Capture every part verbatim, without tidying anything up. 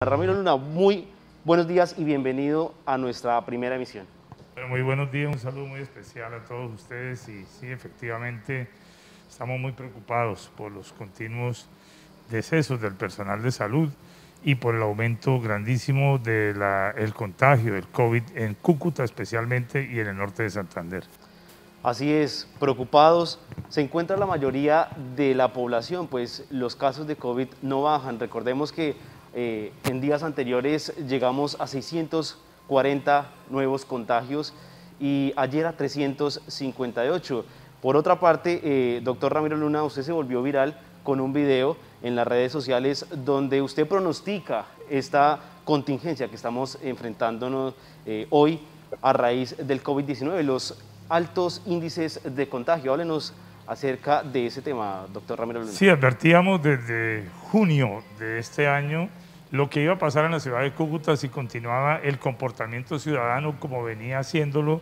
Ramiro Luna, muy buenos días y bienvenido a nuestra primera emisión. Bueno, muy buenos días, un saludo muy especial a todos ustedes y sí, efectivamente estamos muy preocupados por los continuos decesos del personal de salud y por el aumento grandísimo del contagio del COVID en Cúcuta especialmente y en el norte de Santander. Así es, preocupados se encuentra la mayoría de la población, pues los casos de COVID no bajan. Recordemos que eh, en días anteriores llegamos a seiscientos cuarenta nuevos contagios y ayer a trescientos cincuenta y ocho. Por otra parte, eh, doctor Ramiro Luna, usted se volvió viral con un video en las redes sociales donde usted pronostica esta contingencia que estamos enfrentándonos eh, hoy a raíz del COVID diecinueve, los altos índices de contagio. Háblenos acerca de ese tema, doctor Ramiro Luna. Sí, advertíamos desde junio de este año lo que iba a pasar en la ciudad de Cúcuta si continuaba el comportamiento ciudadano como venía haciéndolo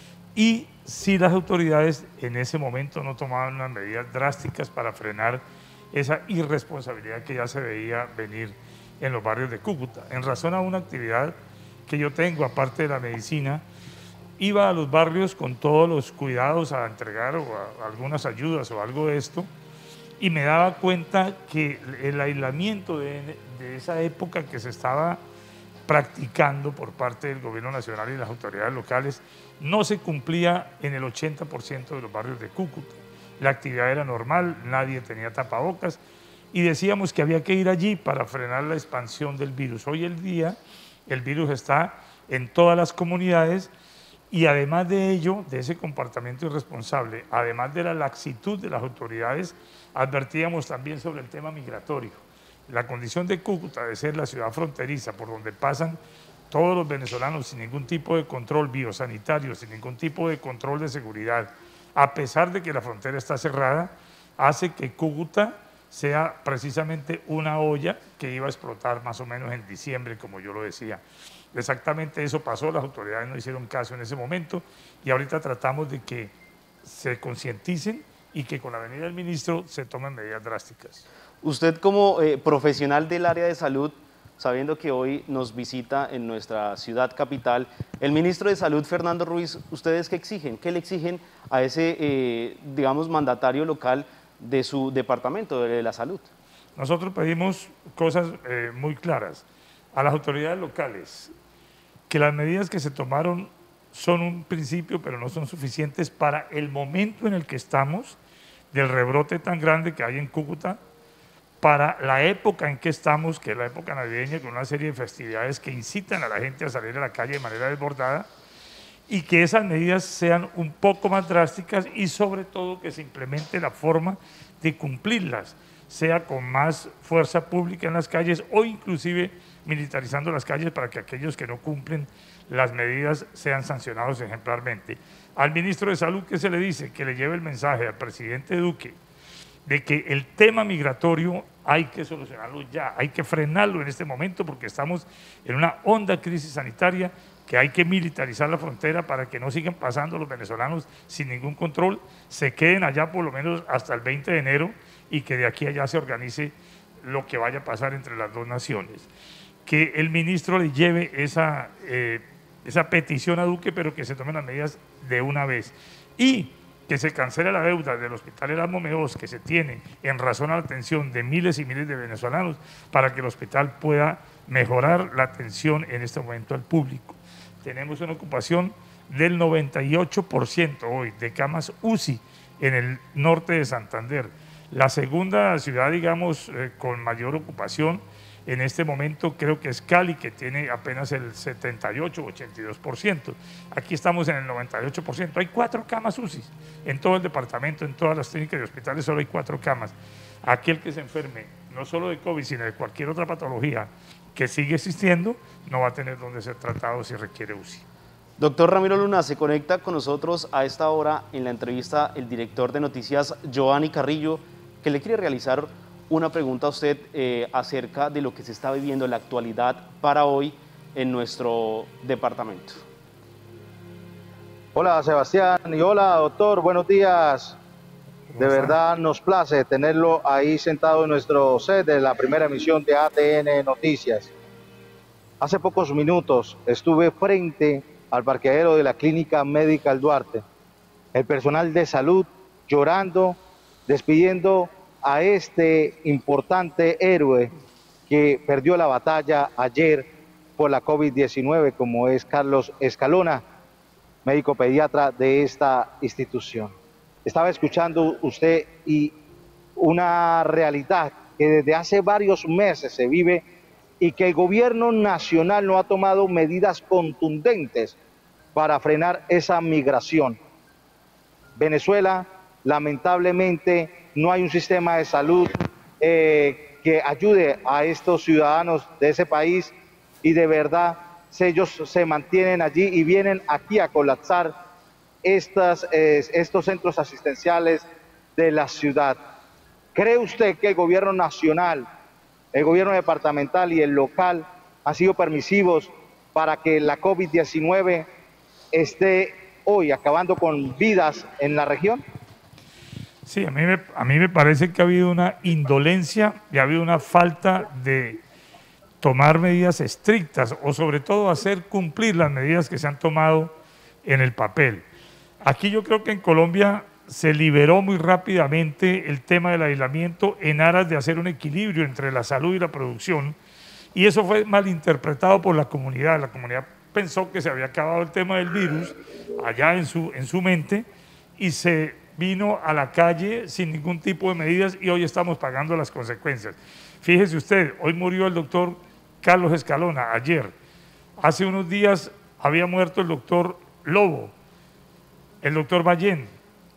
y si las autoridades en ese momento no tomaban unas medidas drásticas para frenar esa irresponsabilidad que ya se veía venir en los barrios de Cúcuta. En razón a una actividad que yo tengo, aparte de la medicina, iba a los barrios con todos los cuidados a entregar o a algunas ayudas o algo de esto, y me daba cuenta que el aislamiento de, de esa época que se estaba practicando por parte del gobierno nacional y las autoridades locales no se cumplía en el ochenta por ciento de los barrios de Cúcuta. La actividad era normal, nadie tenía tapabocas y decíamos que había que ir allí para frenar la expansión del virus. Hoy el día el virus está en todas las comunidades y además de ello, de ese comportamiento irresponsable, además de la laxitud de las autoridades, advertíamos también sobre el tema migratorio. La condición de Cúcuta de ser la ciudad fronteriza por donde pasan todos los venezolanos sin ningún tipo de control biosanitario, sin ningún tipo de control de seguridad, a pesar de que la frontera está cerrada, hace que Cúcuta sea precisamente una olla que iba a explotar más o menos en diciembre, como yo lo decía. Exactamente eso pasó, las autoridades no hicieron caso en ese momento y ahorita tratamos de que se concienticen y que con la venida del ministro se tomen medidas drásticas. Usted como eh, profesional del área de salud, sabiendo que hoy nos visita en nuestra ciudad capital, el ministro de Salud, Fernando Ruiz, ¿ustedes qué exigen? ¿Qué le exigen a ese, eh, digamos, mandatario local de su departamento de la salud? Nosotros pedimos cosas eh, muy claras a las autoridades locales, que las medidas que se tomaron son un principio, pero no son suficientes para el momento en el que estamos, del rebrote tan grande que hay en Cúcuta, para la época en que estamos, que es la época navideña, con una serie de festividades que incitan a la gente a salir a la calle de manera desbordada, y que esas medidas sean un poco más drásticas y sobre todo que se implemente la forma de cumplirlas, sea con más fuerza pública en las calles o inclusive militarizando las calles para que aquellos que no cumplen las medidas sean sancionados ejemplarmente. Al ministro de Salud, ¿qué se le dice? Que le lleve el mensaje al presidente Duque de que el tema migratorio hay que solucionarlo ya, hay que frenarlo en este momento porque estamos en una honda crisis sanitaria, que hay que militarizar la frontera para que no sigan pasando los venezolanos sin ningún control, se queden allá por lo menos hasta el veinte de enero y que de aquí a allá se organice lo que vaya a pasar entre las dos naciones. Que el ministro le lleve esa, eh, esa petición a Duque, pero que se tomen las medidas de una vez. Y que se cancele la deuda del Hospital Erasmo Meós que se tiene en razón a la atención de miles y miles de venezolanos para que el hospital pueda mejorar la atención en este momento al público. Tenemos una ocupación del noventa y ocho por ciento hoy de camas U C I en el norte de Santander. La segunda ciudad, digamos, eh, con mayor ocupación en este momento creo que es Cali, que tiene apenas el setenta y ocho, ochenta y dos por ciento. Aquí estamos en el noventa y ocho por ciento. Hay cuatro camas U C I en todo el departamento, en todas las clínicas y hospitales solo hay cuatro camas. Aquel que se enferme, no solo de COVID, sino de cualquier otra patología que sigue existiendo, no va a tener donde ser tratado si requiere U C I. Doctor Ramiro Luna, se conecta con nosotros a esta hora en la entrevista el director de noticias, Giovanni Carrillo, que le quiere realizar una pregunta a usted eh, acerca de lo que se está viviendo en la actualidad para hoy en nuestro departamento. Hola Sebastián y hola doctor, buenos días. De verdad nos place tenerlo ahí sentado en nuestro set de la primera emisión de A T N Noticias. Hace pocos minutos estuve frente al parqueadero de la Clínica Medical Duarte. El personal de salud llorando, despidiendo a este importante héroe que perdió la batalla ayer por la COVID diecinueve, como es Carlos Escalona, médico pediatra de esta institución. Estaba escuchando usted y una realidad que desde hace varios meses se vive y que el gobierno nacional no ha tomado medidas contundentes para frenar esa migración. Venezuela, lamentablemente, no hay un sistema de salud eh, que ayude a estos ciudadanos de ese país y de verdad ellos se mantienen allí y vienen aquí a colapsar estas, eh, estos centros asistenciales de la ciudad. ¿Cree usted que el gobierno nacional, el gobierno departamental y el local han sido permisivos para que la COVID diecinueve esté hoy acabando con vidas en la región? Sí, a mí, me, a mí me parece que ha habido una indolencia y ha habido una falta de tomar medidas estrictas o sobre todo hacer cumplir las medidas que se han tomado en el papel. Aquí yo creo que en Colombia se liberó muy rápidamente el tema del aislamiento en aras de hacer un equilibrio entre la salud y la producción, y eso fue malinterpretado por la comunidad. La comunidad pensó que se había acabado el tema del virus allá en su, en su mente y se vino a la calle sin ningún tipo de medidas y hoy estamos pagando las consecuencias. Fíjese usted, hoy murió el doctor Carlos Escalona, ayer. Hace unos días había muerto el doctor Lobo, el doctor Ballén,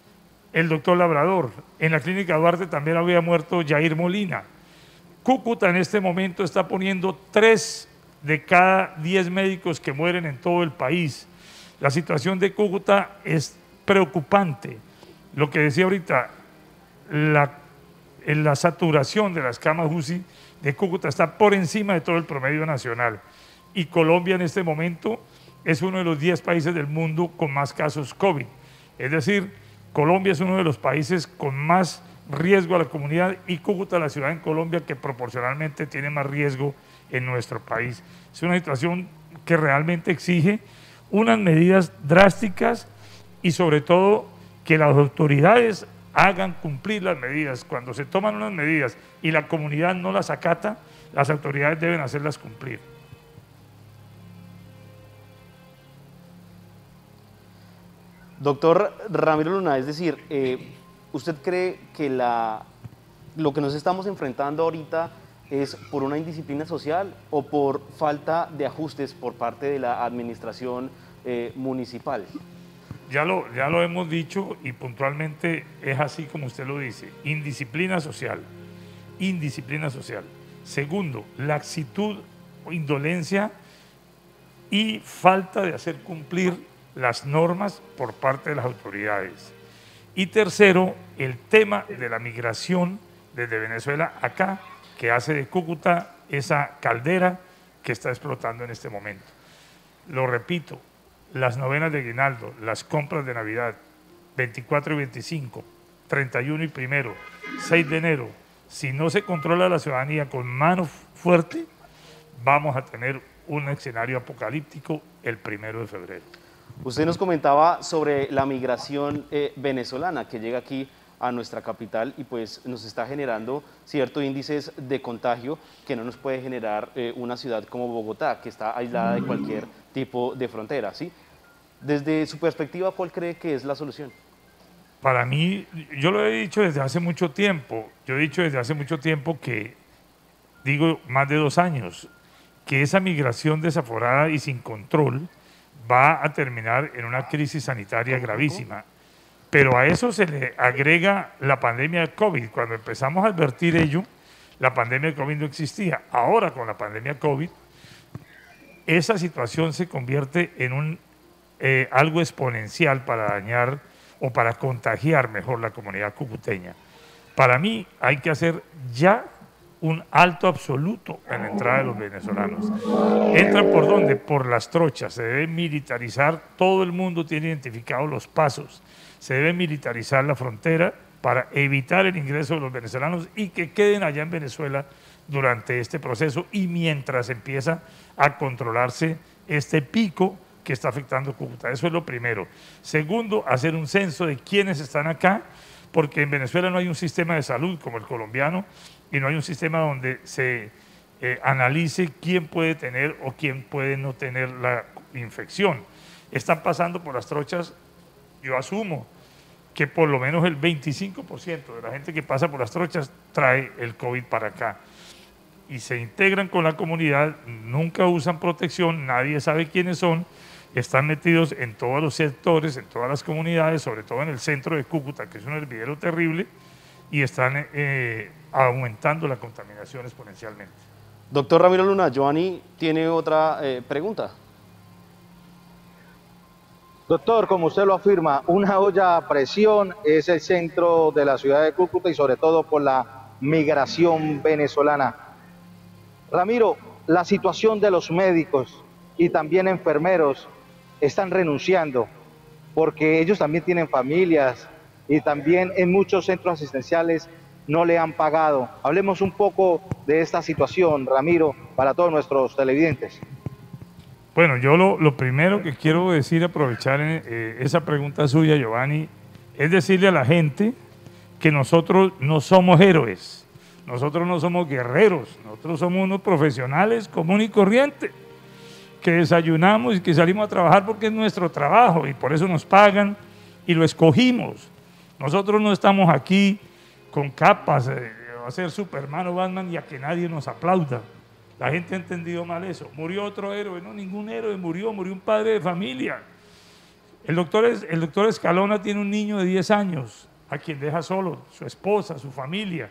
el doctor Labrador. En la Clínica Duarte también había muerto Jair Molina. Cúcuta en este momento está poniendo tres de cada diez médicos que mueren en todo el país. La situación de Cúcuta es preocupante. Lo que decía ahorita, la, la saturación de las camas U C I de Cúcuta está por encima de todo el promedio nacional. Y Colombia en este momento es uno de los diez países del mundo con más casos COVID. Es decir, Colombia es uno de los países con más riesgo a la comunidad y Cúcuta, la ciudad en Colombia que proporcionalmente tiene más riesgo en nuestro país. Es una situación que realmente exige unas medidas drásticas y sobre todo que las autoridades hagan cumplir las medidas. Cuando se toman unas medidas y la comunidad no las acata, las autoridades deben hacerlas cumplir. Doctor Ramiro Luna, es decir, eh, ¿usted cree que la, lo que nos estamos enfrentando ahorita es por una indisciplina social o por falta de ajustes por parte de la administración eh, municipal? Ya lo, ya lo hemos dicho y puntualmente es así como usted lo dice, indisciplina social, indisciplina social. Segundo, laxitud o indolencia y falta de hacer cumplir las normas por parte de las autoridades. Y tercero, el tema de la migración desde Venezuela acá, que hace de Cúcuta esa caldera que está explotando en este momento. Lo repito, las novenas de aguinaldo, las compras de Navidad, veinticuatro y veinticinco, treinta y uno y primero, seis de enero, si no se controla la ciudadanía con mano fuerte, vamos a tener un escenario apocalíptico el primero de febrero. Usted nos comentaba sobre la migración eh, venezolana que llega aquí a nuestra capital y pues nos está generando ciertos índices de contagio que no nos puede generar eh, una ciudad como Bogotá, que está aislada de cualquier tipo de frontera, ¿sí? Desde su perspectiva, ¿cuál cree que es la solución? Para mí, yo lo he dicho desde hace mucho tiempo, yo he dicho desde hace mucho tiempo que, digo más de dos años, que esa migración desaforada y sin control va a terminar en una crisis sanitaria gravísima. Pero a eso se le agrega la pandemia de COVID. Cuando empezamos a advertir ello, la pandemia de COVID no existía. Ahora, con la pandemia de COVID, esa situación se convierte en un, eh, algo exponencial para dañar o para contagiar mejor la comunidad cucuteña. Para mí hay que hacer ya un alto absoluto en la entrada de los venezolanos. ¿Entran por dónde? Por las trochas. Se debe militarizar, todo el mundo tiene identificados los pasos. Se debe militarizar la frontera para evitar el ingreso de los venezolanos y que queden allá en Venezuela durante este proceso y mientras empieza a controlarse este pico que está afectando Cúcuta. Eso es lo primero. Segundo, hacer un censo de quiénes están acá, porque en Venezuela no hay un sistema de salud como el colombiano y no hay un sistema donde se eh, analice quién puede tener o quién puede no tener la infección. Están pasando por las trochas, yo asumo que por lo menos el veinticinco por ciento de la gente que pasa por las trochas trae el COVID para acá y se integran con la comunidad, nunca usan protección, nadie sabe quiénes son, están metidos en todos los sectores, en todas las comunidades, sobre todo en el centro de Cúcuta, que es un hervidero terrible, y están eh, aumentando la contaminación exponencialmente. Doctor Ramiro Luna, Giovanni tiene otra eh, pregunta. Doctor, como usted lo afirma, una olla a presión es el centro de la ciudad de Cúcuta y sobre todo por la migración venezolana. Ramiro, la situación de los médicos y también enfermeros están renunciando porque ellos también tienen familias y también en muchos centros asistenciales no le han pagado. Hablemos un poco de esta situación, Ramiro, para todos nuestros televidentes. Bueno, yo lo, lo primero que quiero decir, aprovechar eh, esa pregunta suya, Giovanni, es decirle a la gente que nosotros no somos héroes, nosotros no somos guerreros, nosotros somos unos profesionales común y corriente, que desayunamos y que salimos a trabajar porque es nuestro trabajo y por eso nos pagan y lo escogimos. Nosotros no estamos aquí con capas, eh, a ser Superman o Batman y a que nadie nos aplauda. La gente ha entendido mal eso. Murió otro héroe, no, ningún héroe murió, murió un padre de familia. El doctor, es, el doctor Escalona tiene un niño de diez años, a quien deja solo, su esposa, su familia.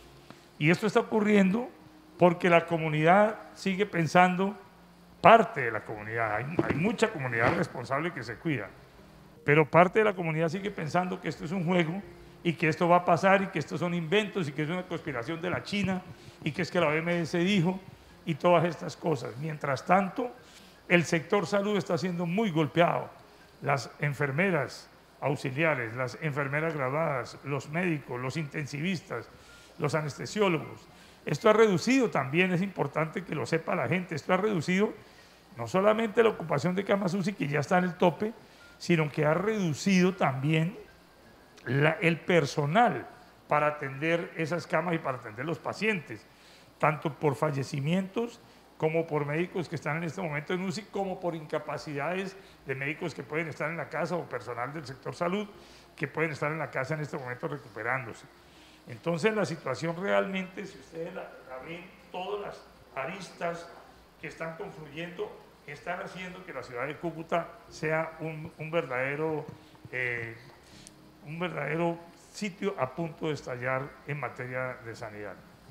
Y esto está ocurriendo porque la comunidad sigue pensando, parte de la comunidad, hay, hay mucha comunidad responsable que se cuida, pero parte de la comunidad sigue pensando que esto es un juego y que esto va a pasar y que estos son inventos y que es una conspiración de la China y que es que la O M S dijo y todas estas cosas. Mientras tanto, el sector salud está siendo muy golpeado. Las enfermeras auxiliares, las enfermeras graduadas, los médicos, los intensivistas, los anestesiólogos. Esto ha reducido también, es importante que lo sepa la gente, esto ha reducido no solamente la ocupación de camas U C I, que ya está en el tope, sino que ha reducido también la, el personal para atender esas camas y para atender los pacientes, tanto por fallecimientos como por médicos que están en este momento en U C I, como por incapacidades de médicos que pueden estar en la casa o personal del sector salud que pueden estar en la casa en este momento recuperándose. Entonces la situación realmente, si ustedes la, la ven, todas las aristas que están confluyendo están haciendo que la ciudad de Cúcuta sea un, un, verdadero, eh, un verdadero sitio a punto de estallar en materia de sanidad.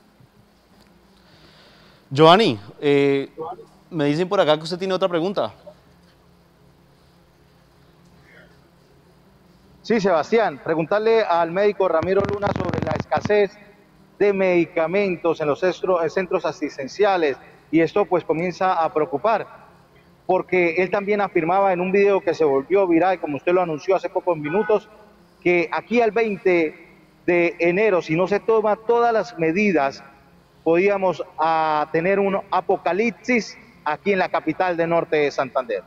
Giovanni, eh, me dicen por acá que usted tiene otra pregunta. Sí, Sebastián, preguntarle al médico Ramiro Luna sobre la escasez de medicamentos en los centros asistenciales, y esto pues comienza a preocupar, porque él también afirmaba en un video que se volvió viral, como usted lo anunció hace pocos minutos, que aquí al veinte de enero, si no se toman todas las medidas, podíamos a tener un apocalipsis aquí en la capital de Norte de Santander.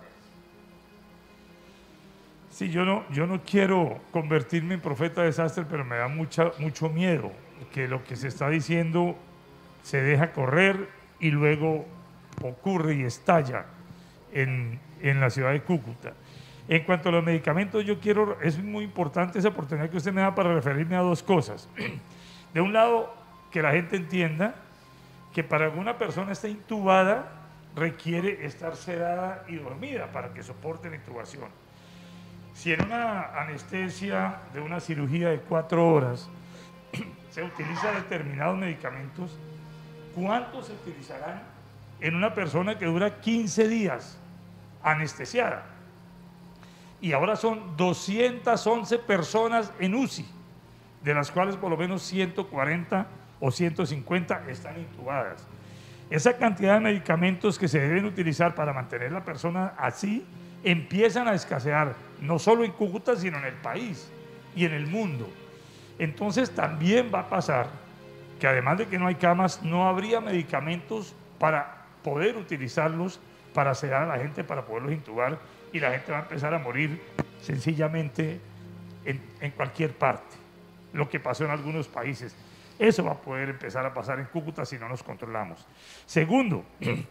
Sí, yo no, yo no quiero convertirme en profeta de desastre, pero me da mucha, mucho miedo que lo que se está diciendo se deja correr y luego ocurre y estalla en, en la ciudad de Cúcuta. En cuanto a los medicamentos, yo quiero, es muy importante esa oportunidad que usted me da para referirme a dos cosas. De un lado, que la gente entienda que para alguna persona está intubada requiere estar sedada y dormida para que soporte la intubación. Si en una anestesia de una cirugía de cuatro horas se utiliza determinados medicamentos, ¿cuántos se utilizarán en una persona que dura quince días anestesiada? Y ahora son doscientas once personas en U C I, de las cuales por lo menos ciento cuarenta o ciento cincuenta están intubadas. Esa cantidad de medicamentos que se deben utilizar para mantener la persona así empiezan a escasear, no solo en Cúcuta, sino en el país y en el mundo. Entonces también va a pasar que además de que no hay camas, no habría medicamentos para poder utilizarlos, para sedar a la gente, para poderlos intubar, y la gente va a empezar a morir sencillamente en, en cualquier parte, lo que pasó en algunos países. Eso va a poder empezar a pasar en Cúcuta si no nos controlamos. Segundo,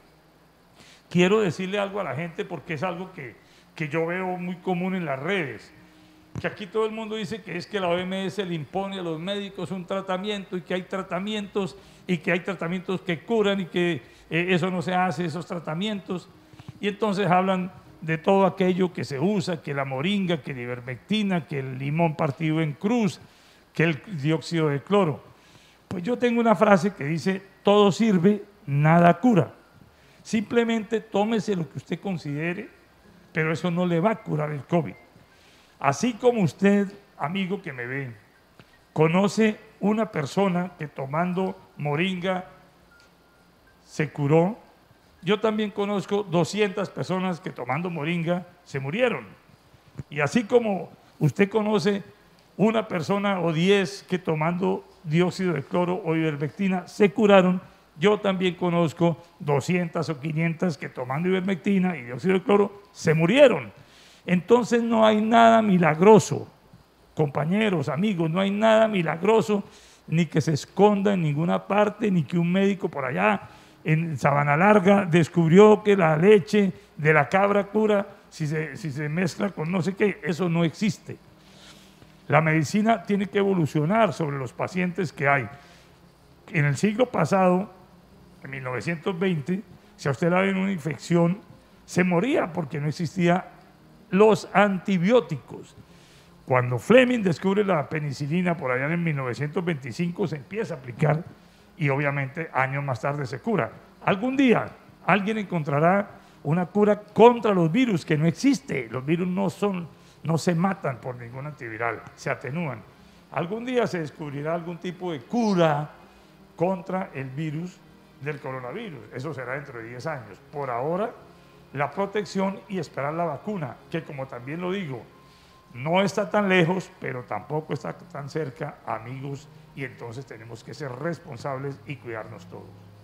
quiero decirle algo a la gente porque es algo que, que yo veo muy común en las redes, que aquí todo el mundo dice que es que la O M S le impone a los médicos un tratamiento y que hay tratamientos y que hay tratamientos que curan y que eh, eso no se hace, esos tratamientos. Y entonces hablan de todo aquello que se usa, que la moringa, que la ivermectina, que el limón partido en cruz, que el dióxido de cloro. Pues yo tengo una frase que dice, todo sirve, nada cura. Simplemente tómese lo que usted considere, pero eso no le va a curar el COVID. Así como usted, amigo que me ve, conoce una persona que tomando moringa se curó, yo también conozco doscientas personas que tomando moringa se murieron. Y así como usted conoce una persona o diez que tomando dióxido de cloro o ivermectina se curaron, yo también conozco doscientas o quinientas que tomando ivermectina y dióxido de cloro se murieron. Entonces no hay nada milagroso, compañeros, amigos, no hay nada milagroso, ni que se esconda en ninguna parte, ni que un médico por allá en Sabana Larga descubrió que la leche de la cabra cura si se, si se mezcla con no sé qué, eso no existe. La medicina tiene que evolucionar sobre los pacientes que hay. En el siglo pasado, en mil novecientos veinte, si a usted le daba una infección, se moría porque no existían los antibióticos. Cuando Fleming descubre la penicilina por allá en mil novecientos veinticinco, se empieza a aplicar y obviamente años más tarde se cura. Algún día alguien encontrará una cura contra los virus que no existe. Los virus no, son, no se matan por ningún antiviral, se atenúan. Algún día se descubrirá algún tipo de cura contra el virus del coronavirus. Eso será dentro de diez años. Por ahora, la protección y esperar la vacuna, que como también lo digo, no está tan lejos, pero tampoco está tan cerca, amigos, y entonces tenemos que ser responsables y cuidarnos todos.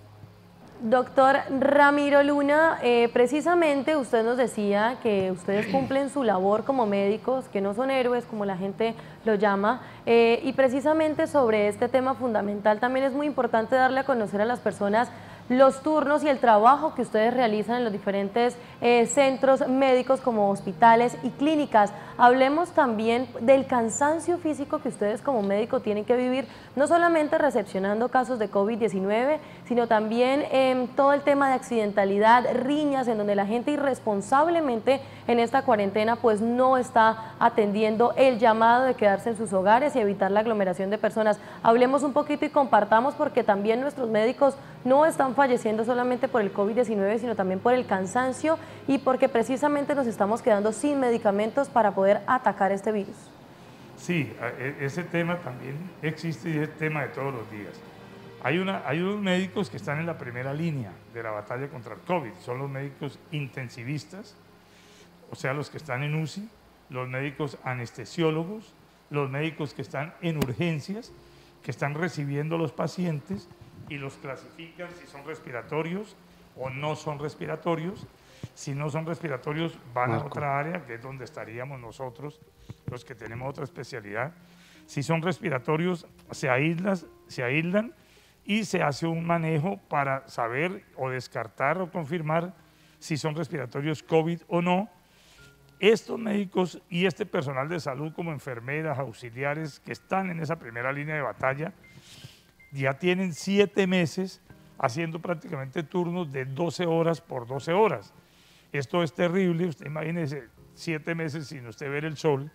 Doctor Ramiro Luna, eh, precisamente usted nos decía que ustedes cumplen su labor como médicos, que no son héroes como la gente lo llama, eh, y precisamente sobre este tema fundamental también es muy importante darle a conocer a las personas los turnos y el trabajo que ustedes realizan en los diferentes eh, centros médicos como hospitales y clínicas. Hablemos también del cansancio físico que ustedes como médicos tienen que vivir, no solamente recepcionando casos de COVID diecinueve, sino también eh, todo el tema de accidentalidad, riñas, en donde la gente irresponsablemente en esta cuarentena pues no está atendiendo el llamado de quedarse en sus hogares y evitar la aglomeración de personas. Hablemos un poquito y compartamos, porque también nuestros médicos no están falleciendo solamente por el COVID diecinueve, sino también por el cansancio y porque precisamente nos estamos quedando sin medicamentos para poder atacar este virus. Sí, ese tema también existe y es el tema de todos los días. Hay, una, hay unos médicos que están en la primera línea de la batalla contra el COVID, son los médicos intensivistas, o sea, los que están en U C I, los médicos anestesiólogos, los médicos que están en urgencias, que están recibiendo a los pacientes y los clasifican si son respiratorios o no son respiratorios. Si no son respiratorios, van Marco. a otra área, que es donde estaríamos nosotros, los que tenemos otra especialidad. Si son respiratorios, se aíslan, se aíslan y se hace un manejo para saber o descartar o confirmar si son respiratorios COVID o no. Estos médicos y este personal de salud, como enfermeras, auxiliares, que están en esa primera línea de batalla, ya tienen siete meses haciendo prácticamente turnos de doce horas por doce horas. Esto es terrible, usted imagínese siete meses sin usted ver el sol,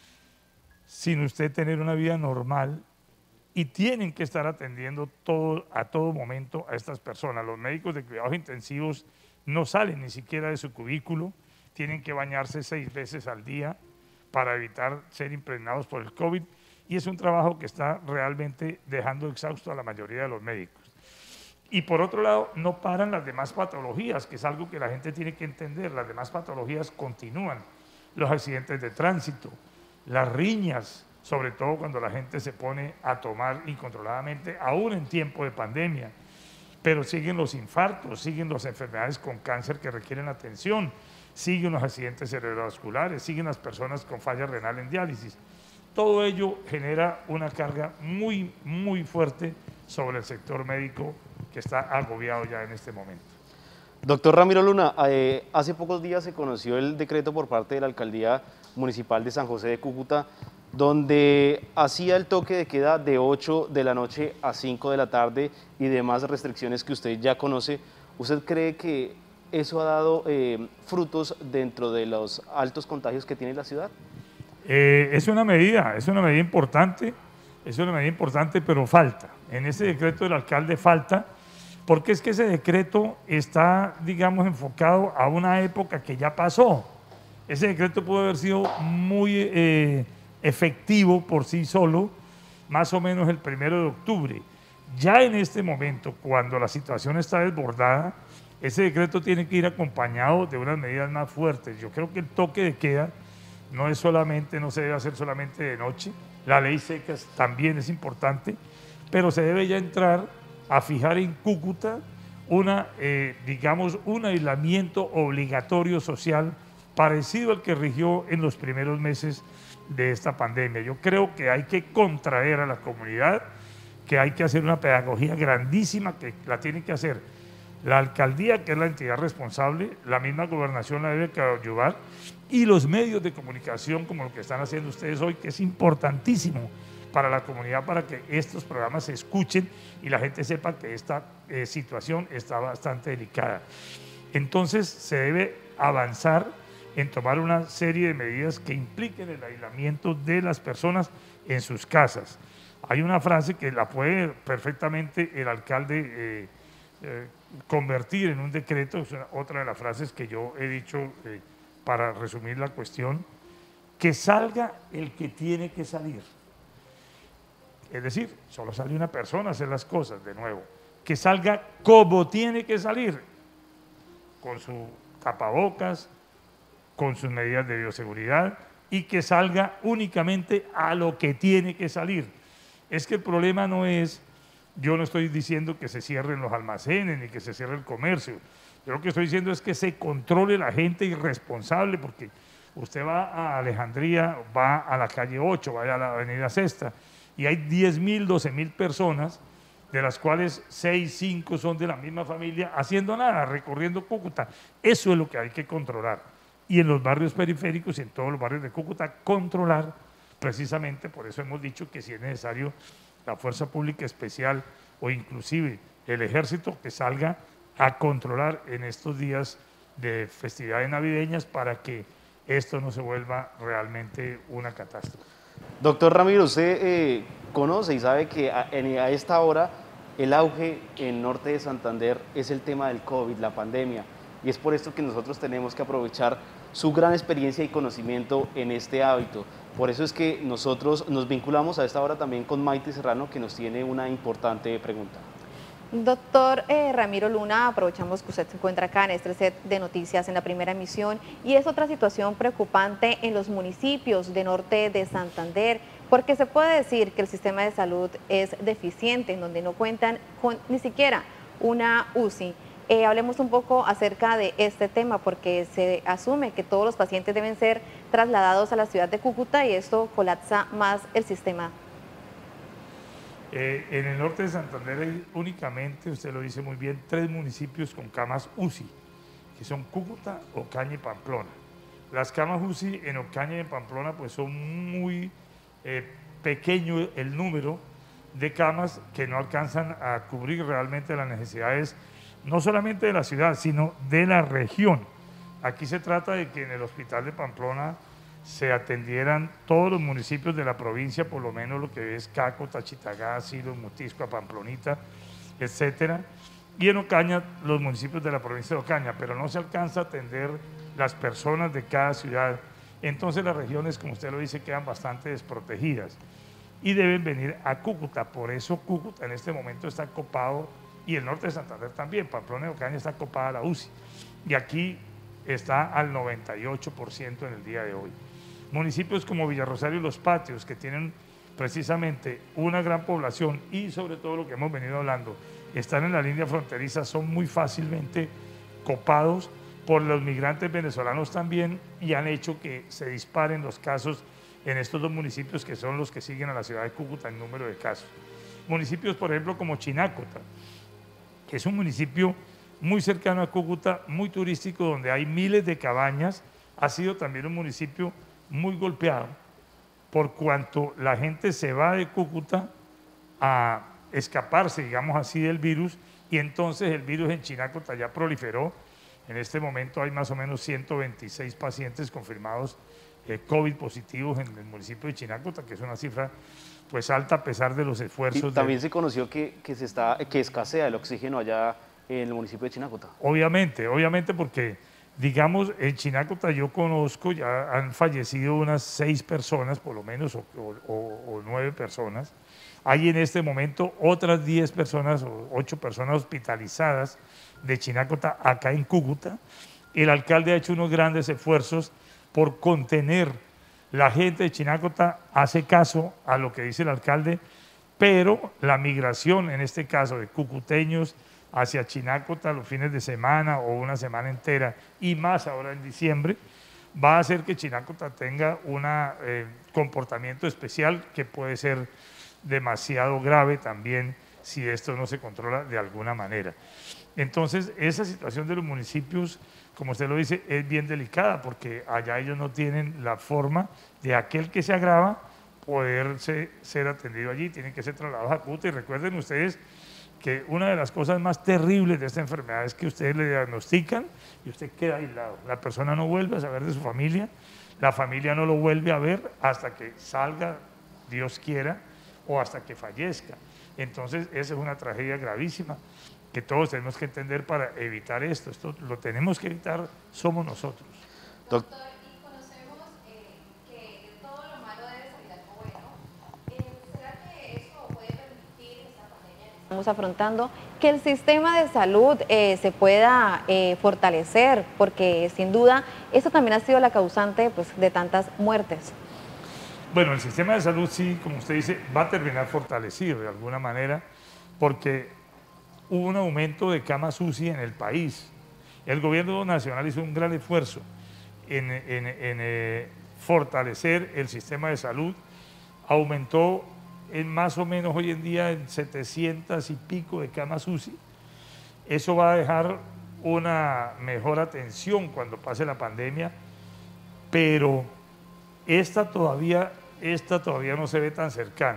sin usted tener una vida normal, y tienen que estar atendiendo todo, a todo momento a estas personas. Los médicos de cuidados intensivos no salen ni siquiera de su cubículo, tienen que bañarse seis veces al día para evitar ser impregnados por el COVID, y es un trabajo que está realmente dejando exhausto a la mayoría de los médicos. Y por otro lado, no paran las demás patologías, que es algo que la gente tiene que entender. Las demás patologías continúan, los accidentes de tránsito, las riñas, sobre todo cuando la gente se pone a tomar incontroladamente, aún en tiempo de pandemia. Pero siguen los infartos, siguen las enfermedades con cáncer que requieren atención, siguen los accidentes cerebrovasculares, siguen las personas con falla renal en diálisis. Todo ello genera una carga muy, muy fuerte sobre el sector médico que está agobiado ya en este momento. Doctor Ramiro Luna, eh, hace pocos días se conoció el decreto por parte de la Alcaldía Municipal de San José de Cúcuta, donde hacía el toque de queda de ocho de la noche a cinco de la tarde y demás restricciones que usted ya conoce. ¿Usted cree que eso ha dado eh, frutos dentro de los altos contagios que tiene la ciudad? Eh, es una medida, es una medida importante, es una medida importante, pero falta. En ese decreto del alcalde falta, porque es que ese decreto está, digamos, enfocado a una época que ya pasó. Ese decreto pudo haber sido muy eh, efectivo por sí solo, más o menos el primero de octubre. Ya en este momento, cuando la situación está desbordada, ese decreto tiene que ir acompañado de unas medidas más fuertes. Yo creo que el toque de queda no es solamente, no se debe hacer solamente de noche, la ley seca también es importante, pero se debe ya entrar a fijar en Cúcuta una, eh, digamos, un aislamiento obligatorio social parecido al que rigió en los primeros meses de esta pandemia. Yo creo que hay que contraer a la comunidad, que hay que hacer una pedagogía grandísima, que la tiene que hacer la alcaldía, que es la entidad responsable, la misma gobernación la debe ayudar, y los medios de comunicación como lo que están haciendo ustedes hoy, que es importantísimo para la comunidad, para que estos programas se escuchen y la gente sepa que esta eh, situación está bastante delicada. Entonces se debe avanzar en tomar una serie de medidas que impliquen el aislamiento de las personas en sus casas. Hay una frase que la puede perfectamente el alcalde eh, eh, convertir en un decreto, es una, otra de las frases que yo he dicho eh, para resumir la cuestión, que salga el que tiene que salir. Es decir, solo sale una persona a hacer las cosas, de nuevo. Que salga como tiene que salir, con su tapabocas, con sus medidas de bioseguridad, y que salga únicamente a lo que tiene que salir. Es que el problema no es, yo no estoy diciendo que se cierren los almacenes ni que se cierre el comercio. Yo lo que estoy diciendo es que se controle la gente irresponsable, porque usted va a Alejandría, va a la calle ocho, vaya a la avenida Sexta, y hay diez mil, doce mil personas, de las cuales seis, cinco son de la misma familia, haciendo nada, recorriendo Cúcuta. Eso es lo que hay que controlar. Y en los barrios periféricos y en todos los barrios de Cúcuta, controlar, precisamente por eso hemos dicho que si es necesario la Fuerza Pública Especial o inclusive el Ejército que salga a controlar en estos días de festividades navideñas para que esto no se vuelva realmente una catástrofe. Doctor Ramiro, usted eh, conoce y sabe que a, a esta hora el auge en norte de Santander es el tema del COVID, la pandemia, y es por esto que nosotros tenemos que aprovechar su gran experiencia y conocimiento en este hábito. Por eso es que nosotros nos vinculamos a esta hora también con Maite Serrano, que nos tiene una importante pregunta. Doctor eh, Ramiro Luna, aprovechamos que usted se encuentra acá en este set de noticias en la primera emisión, y es otra situación preocupante en los municipios de norte de Santander, porque se puede decir que el sistema de salud es deficiente, en donde no cuentan con ni siquiera una U C I. Eh, hablemos un poco acerca de este tema, porque se asume que todos los pacientes deben ser trasladados a la ciudad de Cúcuta y esto colapsa más el sistema. Eh, en el norte de Santander hay únicamente, usted lo dice muy bien, tres municipios con camas U C I, que son Cúcuta, Ocaña y Pamplona. Las camas U C I en Ocaña y en Pamplona pues son muy eh, pequeño el número de camas que no alcanzan a cubrir realmente las necesidades, no solamente de la ciudad, sino de la región. Aquí se trata de que en el hospital de Pamplona se atendieran todos los municipios de la provincia, por lo menos lo que es Caco, Tachitagá, Silo, Mutiscoa, Pamplonita, etcétera. Y en Ocaña, los municipios de la provincia de Ocaña, pero no se alcanza a atender las personas de cada ciudad. Entonces las regiones, como usted lo dice, quedan bastante desprotegidas y deben venir a Cúcuta. Por eso Cúcuta en este momento está copado, y el norte de Santander también, Pamplona y Ocaña está copada la U C I. Y aquí está al noventa y ocho por ciento en el día de hoy. Municipios como Villarrosario y Los Patios, que tienen precisamente una gran población y sobre todo lo que hemos venido hablando, están en la línea fronteriza, son muy fácilmente copados por los migrantes venezolanos también y han hecho que se disparen los casos en estos dos municipios que son los que siguen a la ciudad de Cúcuta en número de casos. Municipios, por ejemplo, como Chinácota, que es un municipio muy cercano a Cúcuta, muy turístico, donde hay miles de cabañas, ha sido también un municipio muy golpeado por cuanto la gente se va de Cúcuta a escaparse, digamos así, del virus, y entonces el virus en Chinácota ya proliferó. En este momento hay más o menos ciento veintiséis pacientes confirmados eh, COVID positivos en el municipio de Chinácota, que es una cifra pues alta a pesar de los esfuerzos. Y también de... se conoció que, que, se está, que escasea el oxígeno allá en el municipio de Chinácota. Obviamente, obviamente porque, digamos, en Chinácota yo conozco, ya han fallecido unas seis personas por lo menos, o, o, o nueve personas. Hay en este momento otras diez personas o ocho personas hospitalizadas de Chinácota acá en Cúcuta. El alcalde ha hecho unos grandes esfuerzos por contener. La gente de Chinácota hace caso a lo que dice el alcalde, pero la migración, en este caso de cucuteños hacia Chinácota los fines de semana o una semana entera y más ahora en diciembre, va a hacer que Chinácota tenga un eh, comportamiento especial que puede ser demasiado grave también si esto no se controla de alguna manera. Entonces, esa situación de los municipios, como usted lo dice, es bien delicada porque allá ellos no tienen la forma de aquel que se agrava poderse ser atendido allí, tienen que ser trasladados a Cúcuta. Y recuerden ustedes que una de las cosas más terribles de esta enfermedad es que ustedes le diagnostican y usted queda aislado. La persona no vuelve a saber de su familia, la familia no lo vuelve a ver hasta que salga, Dios quiera, o hasta que fallezca. Entonces, esa es una tragedia gravísima que todos tenemos que entender para evitar esto. Esto lo tenemos que evitar, somos nosotros. Doctor, y conocemos eh, que de todo lo malo debe salir algo bueno. Eh, ¿Será que eso puede permitir esta pandemia que estamos afrontando, que el sistema de salud eh, se pueda eh, fortalecer? Porque sin duda, eso también ha sido la causante pues, de tantas muertes. Bueno, el sistema de salud sí, como usted dice, va a terminar fortalecido de alguna manera, porque hubo un aumento de camas U C I en el país. El gobierno nacional hizo un gran esfuerzo en, en, en eh, fortalecer el sistema de salud, aumentó en más o menos hoy en día en setecientas y pico de camas U C I. Eso va a dejar una mejor atención cuando pase la pandemia, pero esta todavía, esta todavía no se ve tan cercana.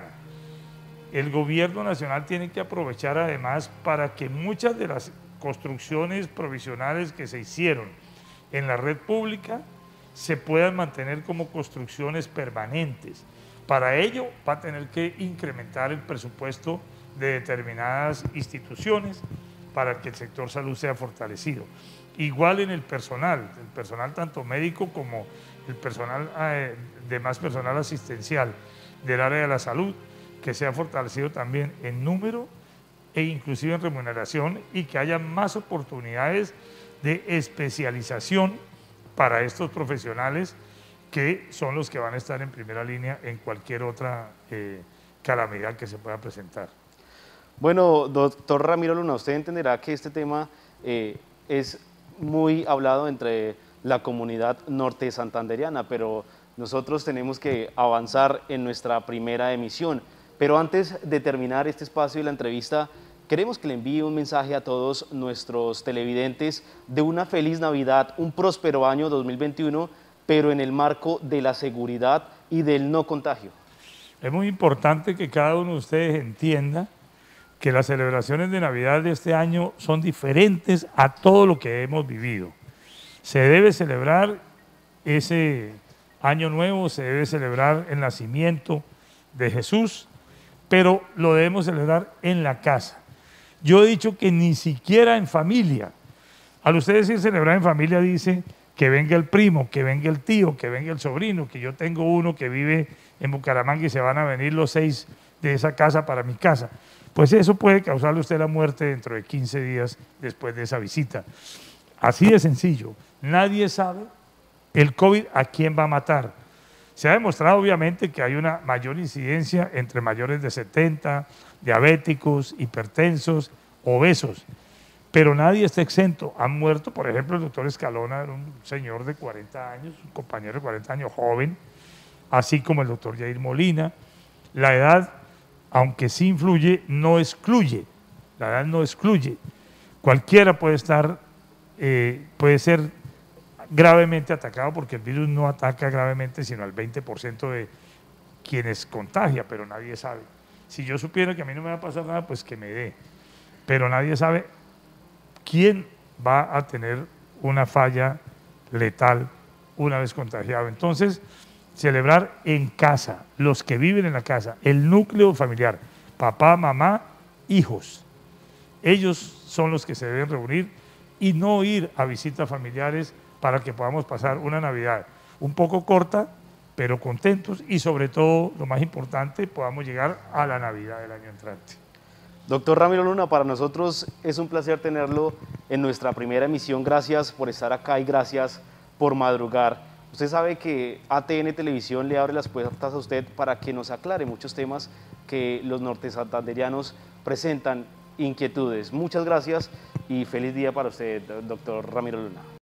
El gobierno nacional tiene que aprovechar además para que muchas de las construcciones provisionales que se hicieron en la red pública se puedan mantener como construcciones permanentes. Para ello va a tener que incrementar el presupuesto de determinadas instituciones para que el sector salud sea fortalecido. Igual en el personal, el personal tanto médico como el personal, eh, demás personal asistencial del área de la salud, que sea fortalecido también en número e inclusive en remuneración y que haya más oportunidades de especialización para estos profesionales que son los que van a estar en primera línea en cualquier otra eh, calamidad que se pueda presentar. Bueno, doctor Ramiro Luna, usted entenderá que este tema eh, es muy hablado entre la comunidad norte santanderiana, pero nosotros tenemos que avanzar en nuestra primera emisión. Pero antes de terminar este espacio y la entrevista, queremos que le envíe un mensaje a todos nuestros televidentes de una feliz Navidad, un próspero año dos mil veintiuno, pero en el marco de la seguridad y del no contagio. Es muy importante que cada uno de ustedes entienda que las celebraciones de Navidad de este año son diferentes a todo lo que hemos vivido. Se debe celebrar ese año nuevo, se debe celebrar el nacimiento de Jesús, pero lo debemos celebrar en la casa. Yo he dicho que ni siquiera en familia. Al usted decir celebrar en familia, dice que venga el primo, que venga el tío, que venga el sobrino, que yo tengo uno que vive en Bucaramanga y se van a venir los seis de esa casa para mi casa. Pues eso puede causarle a usted la muerte dentro de quince días después de esa visita. Así de sencillo. Nadie sabe el COVID a quién va a matar. Se ha demostrado obviamente que hay una mayor incidencia entre mayores de setenta, diabéticos, hipertensos, obesos, pero nadie está exento. Han muerto, por ejemplo, el doctor Escalona era un señor de cuarenta años, un compañero de cuarenta años, joven, así como el doctor Yair Molina. La edad, aunque sí influye, no excluye. La edad no excluye. Cualquiera puede estar, eh, puede ser gravemente atacado, porque el virus no ataca gravemente sino al veinte por ciento de quienes contagia, pero nadie sabe. Si yo supiera que a mí no me va a pasar nada, pues que me dé. Pero nadie sabe quién va a tener una falla letal una vez contagiado. Entonces, celebrar en casa, los que viven en la casa, el núcleo familiar, papá, mamá, hijos. Ellos son los que se deben reunir y no ir a visitas familiares para que podamos pasar una Navidad un poco corta, pero contentos y sobre todo, lo más importante, podamos llegar a la Navidad del año entrante. Doctor Ramiro Luna, para nosotros es un placer tenerlo en nuestra primera emisión. Gracias por estar acá y gracias por madrugar. Usted sabe que A T N Televisión le abre las puertas a usted para que nos aclare muchos temas que los nortesantanderianos presentan inquietudes. Muchas gracias y feliz día para usted, doctor Ramiro Luna.